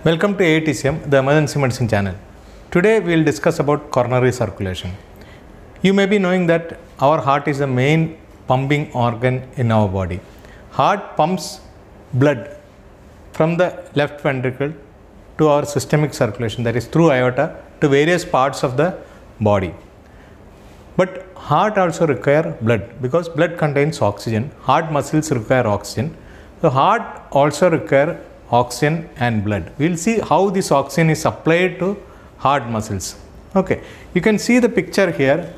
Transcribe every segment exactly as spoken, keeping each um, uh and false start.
Welcome to A I T C M, the Emergency Medicine channel. Today we will discuss about coronary circulation. You may be knowing that our heart is the main pumping organ in our body. Heart pumps blood from the left ventricle to our systemic circulation, that is through aorta, to various parts of the body. But heart also require blood because blood contains oxygen. Heart muscles require oxygen. So heart also require oxygen and blood. We will see how this oxygen is supplied to heart muscles. Okay, you can see the picture here.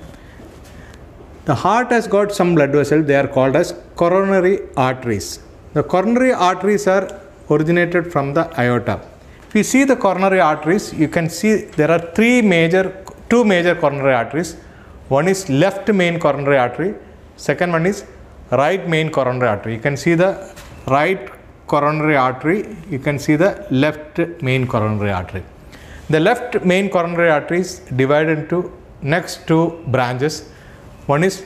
The heart has got some blood vessels. They are called as coronary arteries. The coronary arteries are originated from the aorta. If you see the coronary arteries, you can see there are three major, two major coronary arteries. One is left main coronary artery. Second one is right main coronary artery. You can see the right coronary artery, you can see the left main coronary artery. The left main coronary artery is divided into next two branches. One is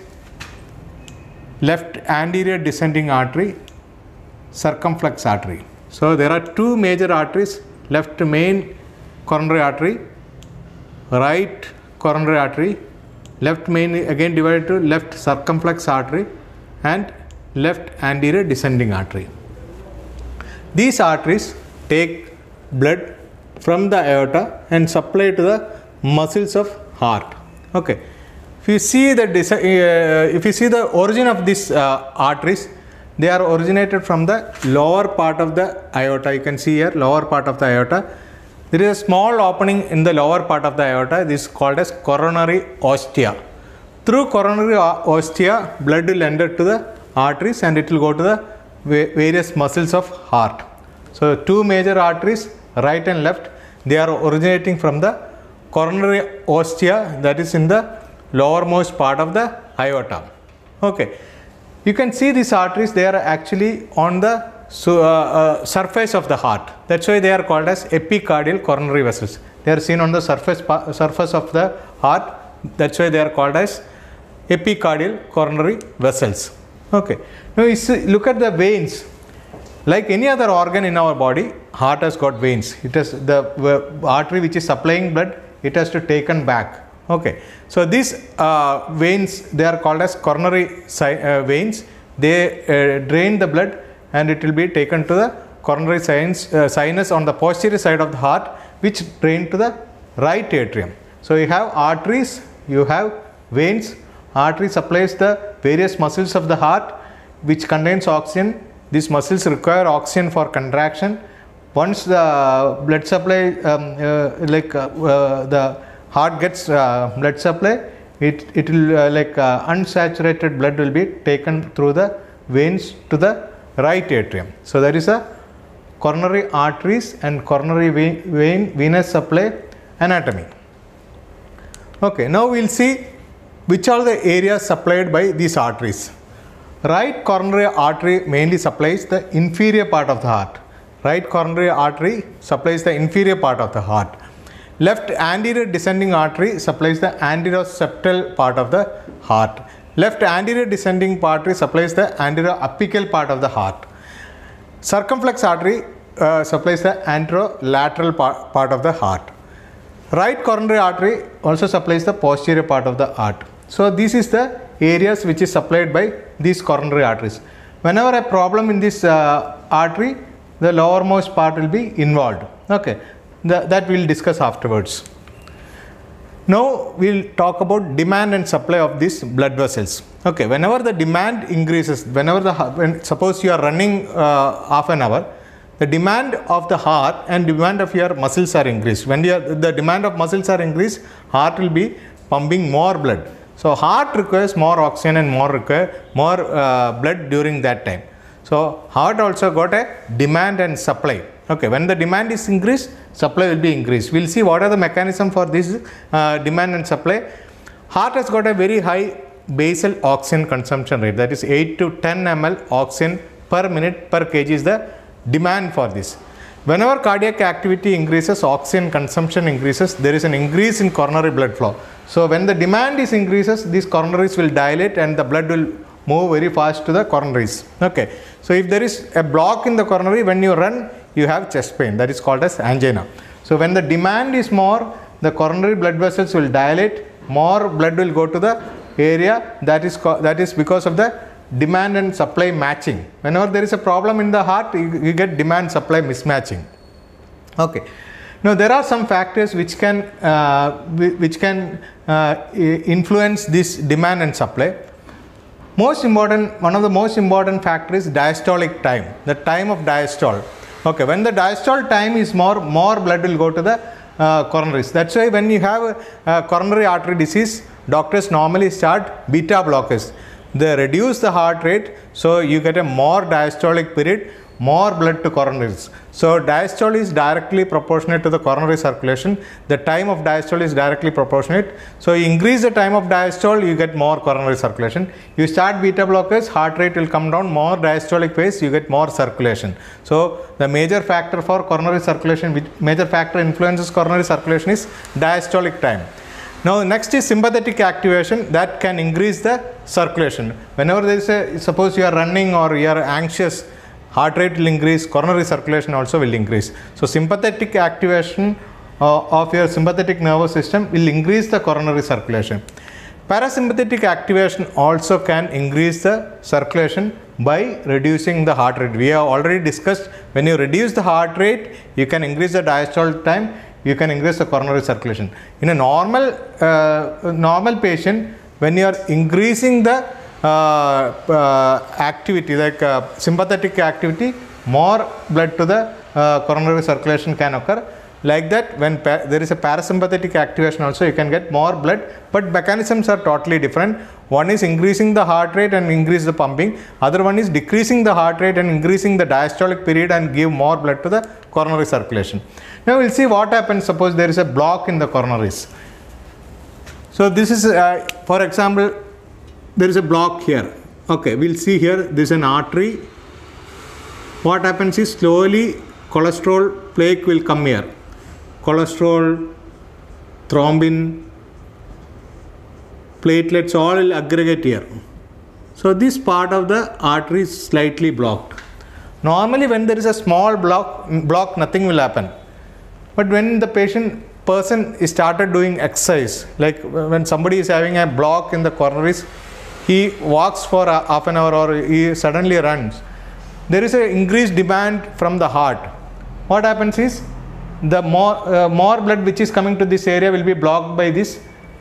left anterior descending artery, circumflex artery. So there are two major arteries, left main coronary artery, right coronary artery, left main again divided to left circumflex artery and left anterior descending artery. These arteries take blood from the aorta and supply to the muscles of heart. Okay. If you see the uh, if you see the origin of these uh, arteries, they are originated from the lower part of the aorta. You can see here lower part of the aorta. There is a small opening in the lower part of the aorta. This is called as coronary ostia. Through coronary ostia, blood will enter to the arteries and it will go to the various muscles of heart. So two major arteries, right and left, they are originating from the coronary ostia, that is in the lowermost part of the aorta. Okay, you can see these arteries, they are actually on the so, uh, uh, surface of the heart. That's why they are called as epicardial coronary vessels. They are seen on the surface surface of the heart. That's why they are called as epicardial coronary vessels. Okay. Now you see, look at the veins. Like any other organ in our body, heart has got veins. It has the uh, artery which is supplying blood, it has to taken back. Okay. So these uh, veins, they are called as coronary uh, veins. They uh, drain the blood and it will be taken to the coronary sinus, uh, sinus on the posterior side of the heart, which drain to the right atrium. So you have arteries, you have veins. Artery supplies the various muscles of the heart which contains oxygen. These muscles require oxygen for contraction. Once the blood supply, um, uh, like uh, uh, the heart gets uh, blood supply, it, it will uh, like uh, unsaturated blood will be taken through the veins to the right atrium. So there is a coronary arteries and coronary vein, vein venous supply anatomy. Okay, now we will see which are the areas supplied by these arteries. Right coronary artery mainly supplies the inferior part of the heart. Right coronary artery supplies the inferior part of the heart. Left anterior descending artery supplies the anteroseptal part of the heart. Left anterior descending artery supplies the anterior apical part of the heart. Circumflex artery uh, supplies the anterolateral part, part of the heart. Right coronary artery also supplies the posterior part of the heart. So this is the areas which is supplied by these coronary arteries. Whenever a problem in this uh, artery, the lowermost part will be involved. Okay, the, that we will discuss afterwards. Now we will talk about demand and supply of these blood vessels. Okay, whenever the demand increases, whenever the when, suppose you are running uh, half an hour, the demand of the heart and demand of your muscles are increased. When your, the demand of muscles are increased, heart will be pumping more blood. So heart requires more oxygen and more require more uh, blood during that time. So heart also got a demand and supply. Okay, when the demand is increased, supply will be increased. We will see what are the mechanism for this uh, demand and supply. Heart has got a very high basal oxygen consumption rate, that is eight to ten milliliters oxygen per minute per kg is the demand for this. Whenever cardiac activity increases, oxygen consumption increases, there is an increase in coronary blood flow. So when the demand is increases, these coronaries will dilate and the blood will move very fast to the coronaries. Okay. So if there is a block in the coronary, when you run, you have chest pain. That is called as angina. So when the demand is more, the coronary blood vessels will dilate, more blood will go to the area, that is that is because of the demand and supply matching. Whenever there is a problem in the heart, you, you get demand supply mismatching. Okay. Now there are some factors which can uh, which can uh, influence this demand and supply. Most important, one of the most important factors is diastolic time, the time of diastole. Okay, when the diastole time is more, more blood will go to the uh, coronaries. That's why when you have a, a coronary artery disease, doctors normally start beta blockers. They reduce the heart rate, so you get a more diastolic period, more blood to coronaries. So diastole is directly proportionate to the coronary circulation. The time of diastole is directly proportionate. So you increase the time of diastole, you get more coronary circulation. You start beta blockers, heart rate will come down, more diastolic phase, you get more circulation. So the major factor for coronary circulation, which major factor influences coronary circulation, is diastolic time. Now next is sympathetic activation, that can increase the circulation. Whenever there is a, suppose you are running or you are anxious, heart rate will increase, coronary circulation also will increase. So sympathetic activation uh, of your sympathetic nervous system will increase the coronary circulation. Parasympathetic activation also can increase the circulation by reducing the heart rate. We have already discussed, when you reduce the heart rate, you can increase the diastole time, you can increase the coronary circulation. In a normal, uh, normal patient, when you are increasing the Uh, uh, activity like uh, sympathetic activity, more blood to the uh, coronary circulation can occur. Like that, when there is a parasympathetic activation also, you can get more blood, but mechanisms are totally different. One is increasing the heart rate and increase the pumping, other one is decreasing the heart rate and increasing the diastolic period and give more blood to the coronary circulation. Now we will see what happens suppose there is a block in the coronaries. So this is uh, for example, there is a block here. Okay, we'll see here, this is an artery. What happens is slowly cholesterol plaque will come here. Cholesterol, thrombin, platelets all will aggregate here. So this part of the artery is slightly blocked. Normally when there is a small block, block nothing will happen. But when the patient person is started doing exercise, like when somebody is having a block in the coronaries, he walks for a half an hour or he suddenly runs, there is an increased demand from the heart. What happens is the more uh, more blood which is coming to this area will be blocked by this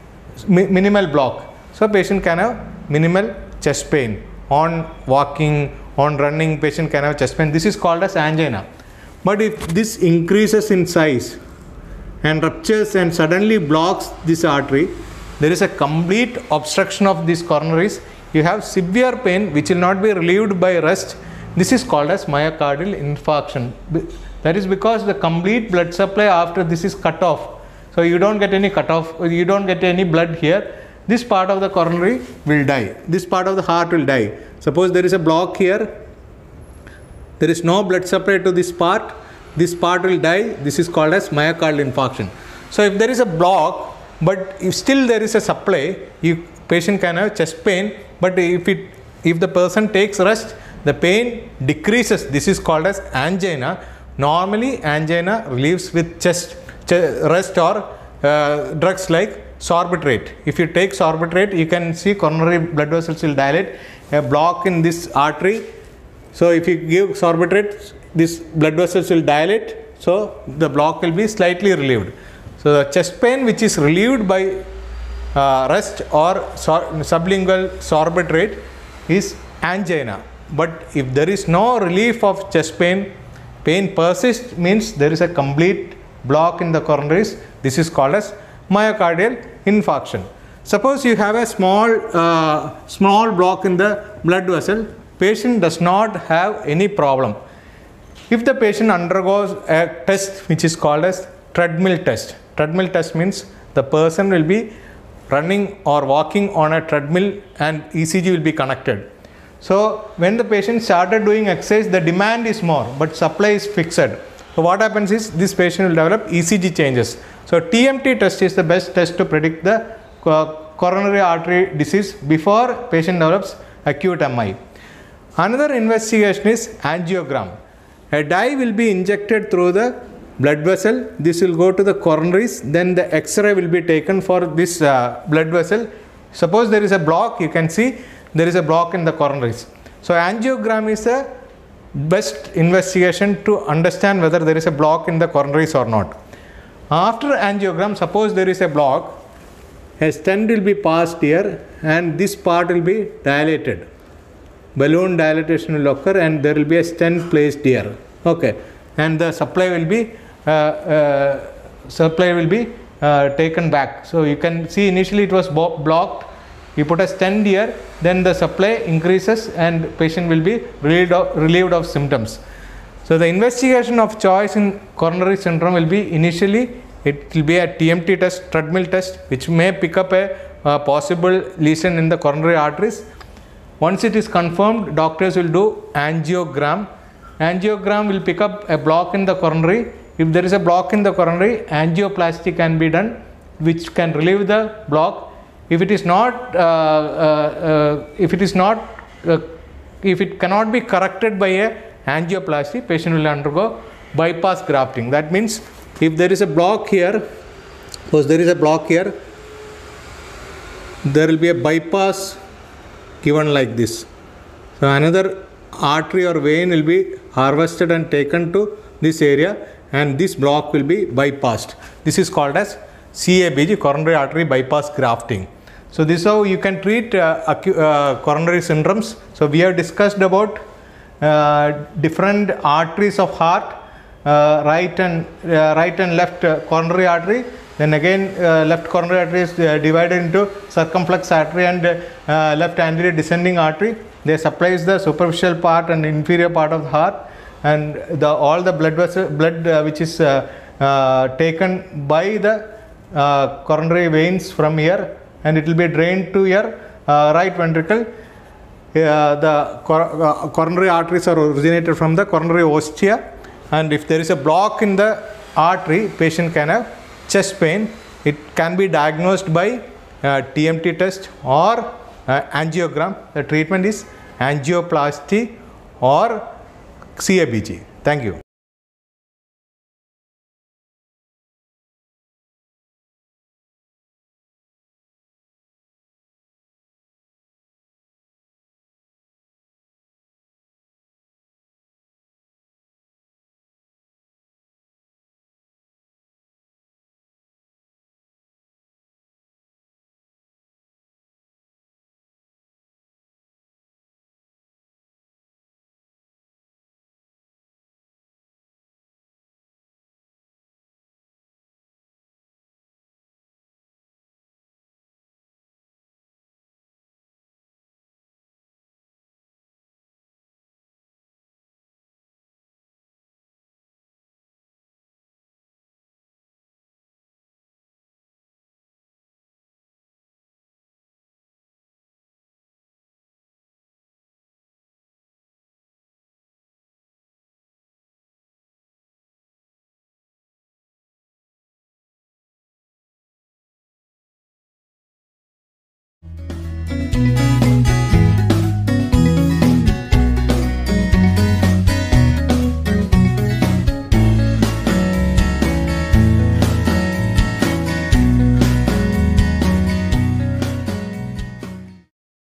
mi minimal block. So patient can have minimal chest pain. On walking, on running, patient can have chest pain. This is called as angina. But if this increases in size and ruptures and suddenly blocks this artery, there is a complete obstruction of these coronaries. You have severe pain which will not be relieved by rest. This is called as myocardial infarction. That is because the complete blood supply after this is cut off. So you don't get any cut off, you don't get any blood here. This part of the coronary will die. This part of the heart will die. Suppose there is a block here. There is no blood supply to this part. This part will die. This is called as myocardial infarction. So if there is a block, but if still there is a supply, you patient can have chest pain, but if it if the person takes rest, the pain decreases. This is called as angina. Normally angina relieves with chest, chest rest or uh, drugs like sorbitrate. If you take sorbitrate, you can see coronary blood vessels will dilate, a block in this artery. So if you give sorbitrate, this blood vessels will dilate, so the block will be slightly relieved. So the chest pain which is relieved by uh, rest or sor sublingual sorbitrate is angina. But if there is no relief of chest pain, pain persists, means there is a complete block in the coronaries. This is called as myocardial infarction. Suppose you have a small uh, small block in the blood vessel, patient does not have any problem. If the patient undergoes a test which is called as treadmill test. Treadmill test means the person will be running or walking on a treadmill and E C G will be connected. So when the patient started doing exercise, the demand is more, but supply is fixed. So what happens is this patient will develop E C G changes. So T M T test is the best test to predict the coronary artery disease before patient develops acute M I. Another investigation is angiogram. A dye will be injected through the blood vessel. This will go to the coronaries. Then the X-ray will be taken for this uh, blood vessel. Suppose there is a block, you can see there is a block in the coronaries. So angiogram is the best investigation to understand whether there is a block in the coronaries or not. After angiogram, suppose there is a block, a stent will be passed here and this part will be dilated. Balloon dilatation will occur and there will be a stent placed here. Okay, and the supply will be uh, uh, supply will be uh, taken back. So you can see initially it was blocked. You put a stent here, then the supply increases and patient will be relieved of, relieved of symptoms. So the investigation of choice in coronary syndrome will be initially it will be a T M T test, treadmill test, which may pick up a, a possible lesion in the coronary arteries. Once it is confirmed, doctors will do angiogram. Angiogram will pick up a block in the coronary. If there is a block in the coronary, angioplasty can be done, which can relieve the block. If it is not, uh, uh, uh, if it is not, uh, if it cannot be corrected by a angioplasty, patient will undergo bypass grafting. That means if there is a block here, suppose there is a block here, there will be a bypass given like this. So another artery or vein will be harvested and taken to this area and this block will be bypassed. This is called as C A B G, coronary artery bypass grafting. So this is how you can treat uh, uh, coronary syndromes. So we have discussed about uh, different arteries of heart, uh, right and uh, right and left uh, coronary artery. Then again uh, left coronary artery is uh, divided into circumflex artery and uh, left anterior descending artery. They supplies the superficial part and inferior part of the heart, and the all the blood vessel blood uh, which is uh, uh, taken by the uh, coronary veins from here, and it will be drained to your uh, right ventricle. Uh, the cor uh, coronary arteries are originated from the coronary ostia, and if there is a block in the artery, patient can have chest pain. It can be diagnosed by uh, T M T test or uh, angiogram. The treatment is angioplasty or C A B G. Thank you.